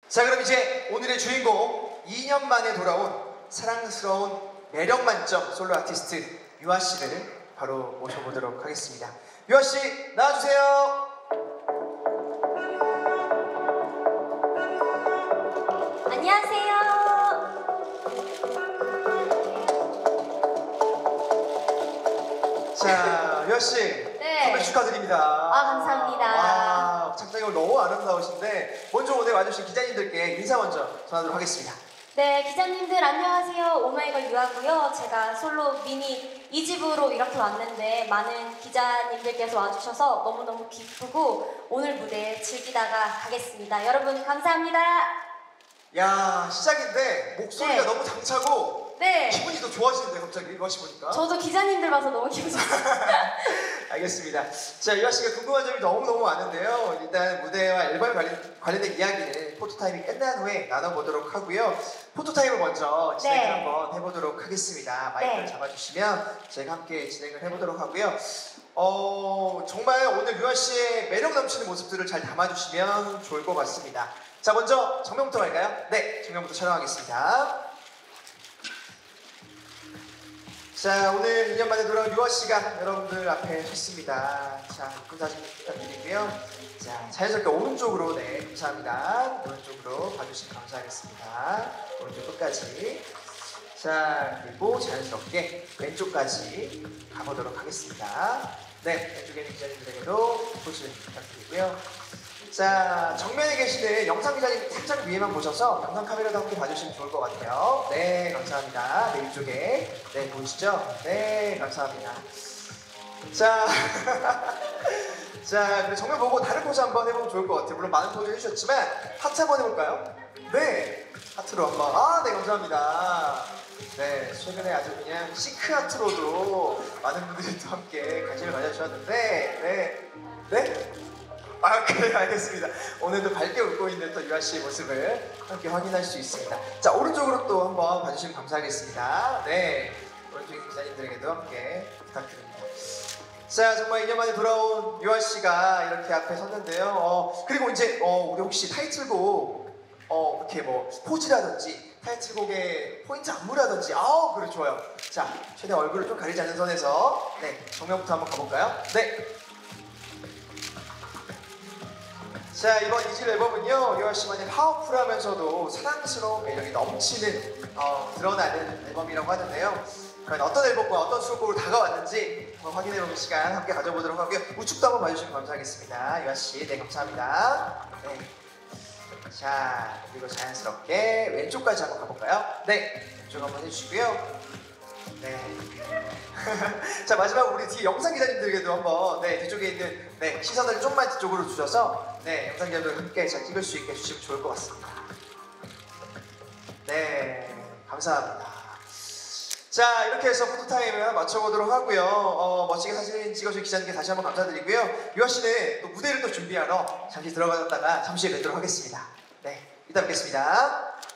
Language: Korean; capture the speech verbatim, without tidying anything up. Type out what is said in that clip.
자, 그럼 이제 오늘의 주인공 이 년 만에 돌아온 사랑스러운 매력 만점 솔로 아티스트 유아 씨를 바로 모셔보도록 하겠습니다. 유아 씨 나와주세요. 안녕하세요. 자, 유아 씨. 네. 선물 축하드립니다. 아, 감사합니다. 와, 착장이 너무 아름다우신데 먼저 오늘 와주신 기자님들께 인사 먼저 전하도록 하겠습니다. 네, 기자님들 안녕하세요. 오마이걸 유아고요. 제가 솔로 미니 이 집으로 이렇게 왔는데 많은 기자님들께서 와주셔서 너무너무 기쁘고 오늘 무대 즐기다가 가겠습니다. 여러분 감사합니다. 야, 시작인데 목소리가 네. 너무 당차고 네. 기분이 더 좋아지는데 갑자기 유아 씨 보니까. 저도 기자님들 봐서 너무 기분 좋았어요. 알겠습니다. 자, 유아 씨가 궁금한 점이 너무너무 많은데요. 일단 무대와 앨범 관련, 관련된 이야기는 포토타임이 끝난 후에 나눠보도록 하고요. 포토타임을 먼저 진행을 네. 한번 해보도록 하겠습니다. 마이크를 네. 잡아주시면 저희가 함께 진행을 해보도록 하고요. 어, 정말 오늘 유아 씨의 매력 넘치는 모습들을 잘 담아주시면 좋을 것 같습니다. 자, 먼저 정면부터 갈까요? 네, 정면부터 촬영하겠습니다. 자, 오늘 이 년 만에 돌아온 유아 씨가 여러분들 앞에 섰습니다. 자, 예쁜 사진 부탁드리고요. 자, 자연스럽게 오른쪽으로, 네, 감사합니다. 오른쪽으로 봐주시면 감사하겠습니다. 오른쪽 끝까지. 자, 그리고 자연스럽게 왼쪽까지 가보도록 하겠습니다. 네, 왼쪽에 있는 기자님들에게도 포즈 부탁드리고요. 자, 정면에 계시는 영상 기자님 살짝 위에만 보셔서 영상 카메라도 함께 봐주시면 좋을 것 같아요. 네, 감사합니다. 네, 이쪽에. 네, 보이시죠? 네, 감사합니다. 자, 자, 그럼 정면 보고 다른 포즈 한번 해보면 좋을 것 같아요. 물론 많은 포즈 해주셨지만 하트 한번 해볼까요? 네, 하트로 한번. 아, 네, 감사합니다. 네, 최근에 아주 그냥 시크 하트로도 많은 분들이 또 함께 관심을 가져주셨는데, 네, 네? 아, 그래, 알겠습니다. 오늘도 밝게 웃고 있는 또 유아 씨의 모습을 함께 확인할 수 있습니다. 자, 오른쪽으로 또 한번 봐주시면 감사하겠습니다. 네, 오른쪽 기자님들에게도 함께 부탁드립니다. 자, 정말 이 년 만에 돌아온 유아 씨가 이렇게 앞에 섰는데요. 어, 그리고 이제 어, 우리 혹시 타이틀곡 어, 이렇게 뭐 포즈라든지 타이틀곡의 포인트 안무라든지 아우, 그래, 좋아요. 자, 최대한 얼굴을 좀 가리지 않는 선에서 네, 정면부터 한번 가볼까요? 네. 자, 이번 이집 앨범은요, 유아 씨만의 파워풀하면서도 사랑스러운 매력이 넘치는 어, 드러나는 앨범이라고 하는데요. 과연 어떤 앨범과 어떤 수록곡으로 다가왔는지 한번 확인해보는 시간 함께 가져보도록 하고요. 우측도 한번 봐주시면 감사하겠습니다. 유아 씨, 네, 감사합니다. 네. 자, 그리고 자연스럽게 왼쪽까지 한번 가볼까요? 네, 왼쪽 한번 해주시고요. 네. 자, 마지막 우리 뒤 영상 기자님들에게도 한번 네, 뒤쪽에 있는 네, 시선을 좀만 뒤쪽으로 주셔서 네, 영상 기자님들 함께 잘 찍을 수 있게 해주시면 좋을 것 같습니다. 네, 감사합니다. 자, 이렇게 해서 포토타임을 마쳐보도록 하고요. 어, 멋지게 사진 찍어주신 기자님께 다시 한번 감사드리고요. 유아 씨는 또 무대를 또 준비하러 잠시 들어갔다가 잠시 뵙도록 하겠습니다. 네, 이따 뵙겠습니다.